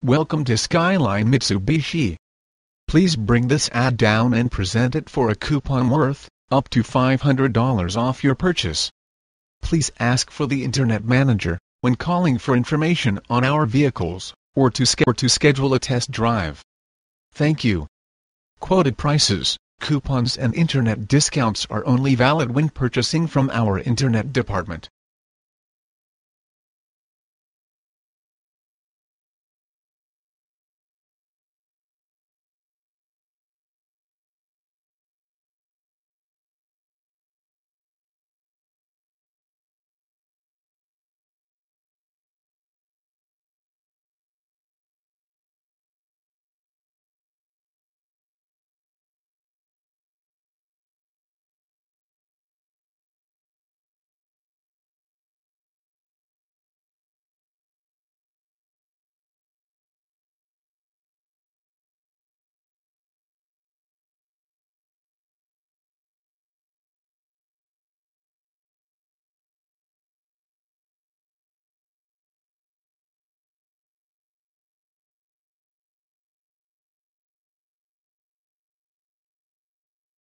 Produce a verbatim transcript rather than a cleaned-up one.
Welcome to Skyline Mitsubishi. Please bring this ad down and present it for a coupon worth up to five hundred dollars off your purchase. Please ask for the Internet Manager when calling for information on our vehicles, or to, sch- or to schedule a test drive. Thank you. Quoted prices, coupons and Internet discounts are only valid when purchasing from our Internet department.